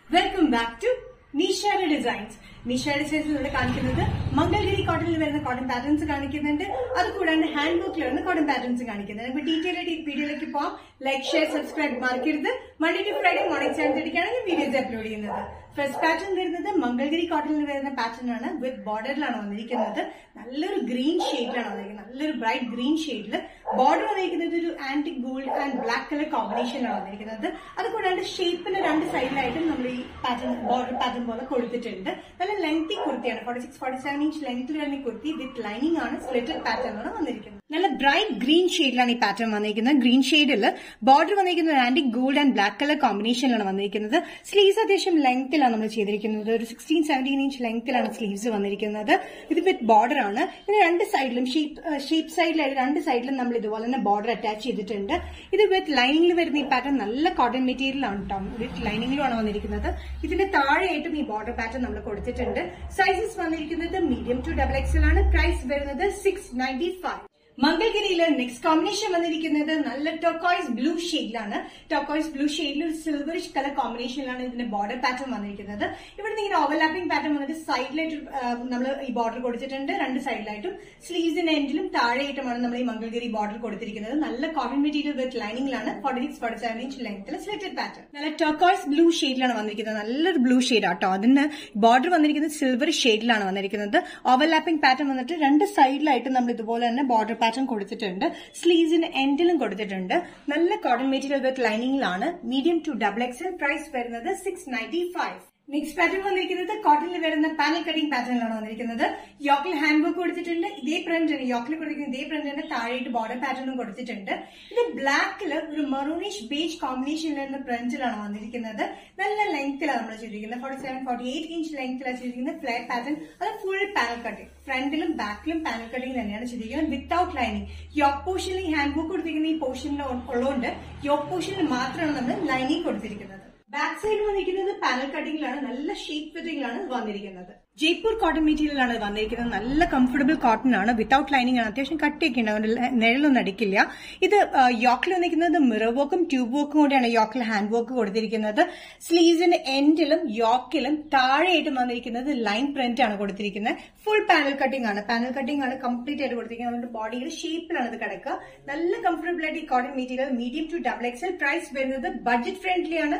Welcome back to Nishara Designs. Nishara Designs ഇവിടെ കാണിക്കുന്നത് മംഗൾഗിരി കോട്ടണിൽ വരുന്ന കോട്ടൺ പാറ്റേൺസ് കാണിക്കുന്നുണ്ട്. അതുകൂടാണ്ട് ഹാൻഡ് വർക്കിൽ വരുന്ന കോട്ടൺ പാറ്റേൺസ് കാണിക്കുന്നുണ്ട്. അപ്പൊ ഡീറ്റെയിൽ ആയിട്ട് ഈ വീഡിയോയിലേക്ക് പോവാം. ലൈക്ക്, ഷെയർ, സബ്സ്ക്രൈബ് മറക്കരുത്. മൺഡേ ടു ഫ്രൈഡേ മോർണിംഗ് 7:30 ആണ് വീഡിയോസ് അപ്ലോഡ് ചെയ്യുന്നത്. ഫസ്റ്റ് പാറ്റേൺ വരുന്നത് മംഗൾഗിരി കോട്ടണിൽ വരുന്ന പാറ്റേൺ ആണ്. വിത്ത് ബോർഡറിലാണ് വന്നിരിക്കുന്നത്. നല്ലൊരു ഗ്രീൻ ഷെയ്ഡിലാണ് വന്നിരിക്കുന്നത്. നല്ലൊരു ബ്രൈറ്റ് ഗ്രീൻ ഷെയ്ഡിൽ ബോർഡർ വന്നിരിക്കുന്നത് ഒരു antique gold and black colour കോമ്പിനേഷനിലാണ് വന്നിരിക്കുന്നത്. അതുകൂടാണ്ട് ഷേപ്പിന് രണ്ട് സൈഡിലായിട്ടും നമ്മൾ ഈ പാറ്റേൺ ബോർഡർ പാറ്റേൺ പോലെ കൊടുത്തിട്ടുണ്ട്. നല്ല ലെങ്തി കുർത്തിയാണ്. 46-47 ഇഞ്ച് ലെങ്ത്തിൽ വരുന്ന കുർത്തി വിത്ത് ലൈനിങ് ആണ്. സ്ലിറ്റഡ് പാറ്റേൺ ആണ് വന്നിരിക്കുന്നത്. നല്ല ബ്രൈറ്റ് ഗ്രീൻ ഷെയ്ഡിലാണ് ഈ പാറ്റേൺ വന്നിരിക്കുന്നത്. ഗ്രീൻ ഷെയ്ഡിൽ ബോർഡർ വന്നിരിക്കുന്നത് antique gold and black colour കോമ്പിനേഷനിലാണ് വന്നിരിക്കുന്നത്. സ്ലീവ്സ് അത്യാവശ്യം ലെങ്ത്തിലാണ് നമ്മൾ ചെയ്തിരിക്കുന്നത്. ഒരു 16-17 ഇഞ്ച് ലെങ്ത്തിലാണ് സ്ലീവ്സ് വന്നിരിക്കുന്നത്. ഇത് വിത്ത് ബോർഡർ ആണ്. ഇതിന് രണ്ട് സൈഡിലും ഷേപ്പ് സൈഡിലായിട്ട് രണ്ട് സൈഡിലും നമ്മൾ ഇതുപോലെ തന്നെ ബോർഡർ അറ്റാച്ച് ചെയ്തിട്ടുണ്ട്. ഇത് വിത്ത് ലൈനിങ്ങിൽ വരുന്ന ഈ പാറ്റേൺ നല്ല കോട്ടൺ മെറ്റീരിയലാണ് കേട്ടോ. വിത്ത് ലൈനിങ്ങിലുമാണ് വന്നിരിക്കുന്നത്. ഇതിന്റെ താഴെയായിട്ടും ഈ ബോർഡർ പാറ്റേൺ നമ്മൾ കൊടുത്തിട്ടുണ്ട്. സൈസസ് വന്നിരിക്കുന്നത് മീഡിയം ടു XXL ആണ്. പ്രൈസ് വരുന്നത് 695. മംഗൾഗിരിയിലെ നെക്സ്റ്റ് കോമ്പിനേഷൻ വന്നിരിക്കുന്നത് നല്ല ടോക്കോയ്സ് ബ്ലൂ ഷെയ്ഡിലാണ്. ടോക്കോയ്സ് ബ്ലൂ ഷെയ്ഡിൽ ഒരു സിൽവറിഷ് കളർ കോമ്പിനേഷനിലാണ് ഇതിന്റെ ബോർഡർ പാറ്റേൺ വന്നിരിക്കുന്നത്. ഇവിടെ ഇങ്ങനെ ഓവർലാപ്പിംഗ് പാറ്റേൺ വന്നിട്ട് സൈഡിലായിട്ട് നമ്മൾ ഈ ബോർഡർ കൊടുത്തിട്ടുണ്ട്. രണ്ട് സൈഡിലായിട്ടും സ്ലീവ്സിന്റെ എൻഡിലും താഴെയായിട്ടുമാണ് നമ്മൾ ഈ മംഗൾഗിരി ബോർഡർ കൊടുത്തിരിക്കുന്നത്. നല്ല കോട്ടൺ മെറ്റീരിയൽ വിത്ത് ലൈനിങ്ങിലാണ്. 46-47 ഇഞ്ച് ലെങ്ത്തിൽ സ്ലിറ്റഡ് പാറ്റേൺ. നല്ല ടോക്കോയ്സ് ബ്ലൂ ഷെയ്ഡിലാണ് വന്നിരിക്കുന്നത്. നല്ലൊരു ബ്ലൂ ഷെയ്ഡ് ആട്ടോ. അതിന് ബോർഡർ വന്നിരിക്കുന്നത് സിൽവർ ഷെയ്ഡിലാണ് വന്നിരിക്കുന്നത്. ഓവർലാപ്പിംഗ് പാറ്റേൺ വന്നിട്ട് രണ്ട് സൈഡിലായിട്ട് നമ്മൾ ഇതുപോലെ തന്നെ ബോർഡർ പാറ്റേൺ കൊടുത്തിട്ടുണ്ട്. സ്ലീവ്സിന് എൻഡിലും കൊടുത്തിട്ടുണ്ട്. നല്ല കോട്ടൺ മെറ്റീരിയൽ വിത്ത് ലൈനിങ്ങിലാണ്. Medium to XXL. പ്രൈസ് വരുന്നത് 695. നെക്സ്റ്റ് പാറ്റേൺ വന്നിരിക്കുന്നത് കോട്ടണിൽ വരുന്ന പാനൽ കട്ടിംഗ് പാറ്റേണിലാണ് വന്നിരിക്കുന്നത്. യോക്കിൽ ഹാൻഡ് വർക്ക് കൊടുത്തിട്ടുണ്ട്. ഇതേ പ്രിന്റ് യോക്കിൽ കൊടുത്തിരിക്കുന്ന ഇതേ പ്രിന്റ് തന്നെ താഴെയിട്ട് ബോർഡർ പാറ്റേണും കൊടുത്തിട്ടുണ്ട്. ഇത് ബ്ലാക്കില് ഒരു മെറൂണിഷ് ബേജ് കോമ്പിനേഷനിൽ വരുന്ന പ്രിന്റിലാണ് വന്നിരിക്കുന്നത്. നല്ല ലെങ്ത്തിലാണ് നമ്മൾ ചെയ്തിരിക്കുന്നത്. 47-48 ഇഞ്ച് ലെങ്ത്തിലാണ് ചെയ്തിരിക്കുന്നത്. Flat pattern. അത് ഫുൾ പാനൽ കട്ടിംഗ്. ഫ്രണ്ടിലും ബാക്കിലും പാനൽ കട്ടിംഗ് തന്നെയാണ് ചെയ്തിരിക്കുന്നത്. Without lining. യോക്ക് പോർഷനിൽ ഹാൻഡ് വർക്ക് കൊടുത്തിരിക്കുന്ന ഈ പോർഷനിൽ ഉള്ളതുകൊണ്ട് യോക്ക് പോർഷനിൽ മാത്രമാണ് നമ്മൾ ലൈനിങ് കൊടുത്തിരിക്കുന്നത്. ബാക്ക് സൈഡ് വന്നിരിക്കുന്നത് പാനൽ കട്ടിംഗിലാണ്. നല്ല ഷേപ്പ് ഫിറ്റിംഗിലാണ് വന്നിരിക്കുന്നത്. ജയ്പൂർ കോട്ടൺ മെറ്റീരിയലാണ് വന്നിരിക്കുന്നത്. നല്ല കംഫർട്ടബിൾ കോട്ടൺ ആണ്. വിത്തൌട്ട് ലൈനിങ് ആണ്. അത്യാവശ്യം കട്ടിയൊക്കെ ഉണ്ട്. നിഴലൊന്നും അടിക്കില്ല. ഇത് യോക്കിൽ വന്നിരിക്കുന്നത് മിറർ വർക്കും ട്യൂബ് വർക്കും കൂടിയാണ് യോക്കിൽ ഹാൻഡ് വർക്ക് കൊടുത്തിരിക്കുന്നത്. സ്ലീവ്സിന്റെ എൻഡിലും യോക്കിലും താഴെയായിട്ടും വന്നിരിക്കുന്നത് ലൈൻ പ്രിന്റ് ആണ് കൊടുത്തിരിക്കുന്നത്. ഫുൾ പാനൽ കട്ടിംഗ് ആണ്. പാനൽ കട്ടിംഗ് ആണ് കംപ്ലീറ്റ് ആയിട്ട് കൊടുത്തിരിക്കുന്നത്. നമ്മുടെ ബോഡിയുടെ ഷേപ്പിലാണ് ഇത് കിടക്കുക. നല്ല കംഫർട്ടബിൾ ആയിട്ട് ഈ cotton material medium to XXL. Price വരുന്നത് ബഡ്ജറ്റ് ഫ്രണ്ട്ലി ആണ്.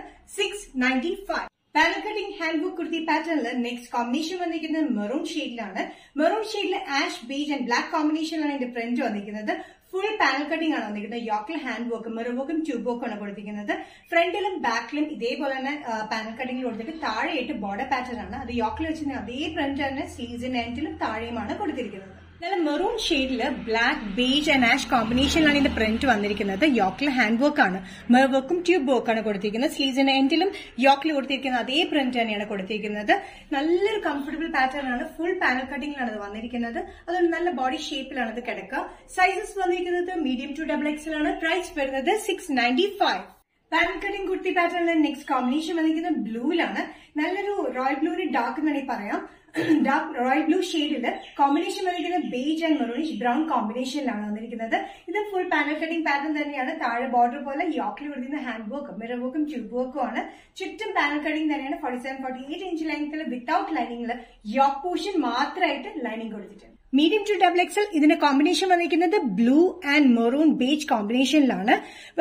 695. Panel cutting hand work kurti പാറ്റേണിൽ നെക്സ്റ്റ് കോമ്പിനേഷൻ വന്നിരിക്കുന്നത് മെറൂൺ ഷെയ്ഡിലാണ്. മെറൂൺ ഷെയ്ഡിൽ ആഷ് ബേജ് ആൻഡ് ബ്ലാക്ക് കോമ്പിനേഷനിലാണ് ഇതിന്റെ പ്രിന്റ് വന്നിരിക്കുന്നത്. ഫുൾ പാനൽ കട്ടിംഗ് ആണ് വന്നിരിക്കുന്നത്. യോക്കിൽ ഹാൻഡ് വർക്ക് മിറർ വർക്കും ട്യൂബ് വർക്കും ആണ് കൊടുത്തിരിക്കുന്നത്. ഫ്രണ്ടിലും ബാക്കിലും ഇതേപോലെ തന്നെ പാനൽ കട്ടിംഗ് കൊടുത്തിട്ട് താഴെയായിട്ട് ബോർഡർ പാറ്റേൺ ആണ്. അത് യോക്കിൽ വെച്ചിരുന്ന അതേ പ്രിന്റ് തന്നെ സ്ലീവ്സിന്റെ എൻഡിലും താഴെയുമാണ് കൊടുത്തിരിക്കുന്നത്. നല്ല മെറൂൺ ഷെയ്ഡില് ബ്ലാക്ക് ബേജ് ആൻഡ് ആഷ് കോമ്പിനേഷനിലാണ് ഇതിന്റെ പ്രിന്റ് വന്നിരിക്കുന്നത്. യോക്കിൽ ഹാൻഡ് വർക്ക് ആണ്. മിറർ വർക്കും ട്യൂബ് വർക്കാണ് കൊടുത്തിരിക്കുന്നത്. സ്ലീവ്സിന്റെ എൻഡിലും യോക്കിൽ കൊടുത്തിരിക്കുന്ന അതേ പ്രിന്റ് തന്നെയാണ് കൊടുത്തിരിക്കുന്നത്. നല്ലൊരു കംഫർട്ടബിൾ പാറ്റേൺ ആണ്. ഫുൾ പാനൽ കട്ടിംഗിലാണ് ഇത് വന്നിരിക്കുന്നത്. അതുകൊണ്ട് നല്ല ബോഡി ഷേപ്പിലാണ് ഇത് കിടക്കുക. സൈസസ് വന്നിരിക്കുന്നത് മീഡിയം ടു XXL ആണ്. പ്രൈസ് വരുന്നത് 695. പാനൽ കട്ടിംഗ് കുർത്തി പാറ്റേണിലെ നെക്സ്റ്റ് കോമ്പിനേഷൻ വന്നിരിക്കുന്നത് ബ്ലൂവിലാണ്. നല്ലൊരു റോയൽ ബ്ലൂവിന് ഡാർക്ക് എന്ന് വേണമെങ്കിൽ പറയാം. ഡാർക്ക് റോയൽ ബ്ലൂ ഷെയ്ഡില് കോമ്പിനേഷൻ വന്നിരിക്കുന്നത് ബേജ് ആൻഡ് മെറൂണിഷ് ബ്രൗൺ കോമ്പിനേഷനിലാണ് വന്നിരിക്കുന്നത്. ഇത് ഫുൾ പാനൽ കട്ടിംഗ് പാറ്റേൺ തന്നെയാണ്. താഴെ ബോർഡർ പോലെ യോക്കിൽ കൊടുത്തിരുന്ന ഹാൻഡ് വർക്കും മിറർ വർക്കും ട്യൂബ് വർക്കും ആണ്. ചുറ്റും പാനൽ കട്ടിംഗ് തന്നെയാണ്. 47-48 ഇഞ്ച് ലെങ്ത്തിൽ വിത്തൌട്ട് ലൈനിങ്ങിൽ യോക്ക് പോർഷൻ മാത്രമായിട്ട് ലൈനിങ് കൊടുത്തിട്ടുണ്ട്. Medium to XXL. ഇതിന്റെ കോമ്പിനേഷൻ വന്നിരിക്കുന്നത് ബ്ലൂ ആൻഡ് മെറൂൺ ബേജ് കോമ്പിനേഷനിലാണ്.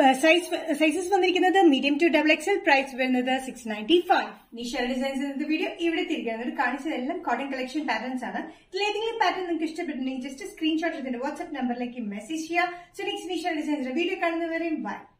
സൈസസ് വന്നിരിക്കുന്നത് മീഡിയം ടു XXL. പ്രൈസ് വരുന്നത് 695. നിഷാര ഡിസൈൻസ് വീഡിയോ ഇവിടെ തിരികെ കാണിച്ചതെല്ലാം കോട്ടൺ കളക്ഷൻ പാറ്റേൺസ് ആണ്. ഇതിലേതെങ്കിലും പാറ്റേൺ നിങ്ങൾക്ക് ഇഷ്ടപ്പെട്ടിട്ടുണ്ടെങ്കിൽ ജസ്റ്റ് സ്ക്രീൻഷോട്ട് ഇതിന്റെ വാട്സ്ആപ്പ് നമ്പറിലേക്ക് മെസ്സേജ് ചെയ്യുക. സോ നെക്സ്റ്റ് നിഷാര ഡിസൈൻസിന്റെ വീഡിയോ കാണുന്നവരെയും ബൈ.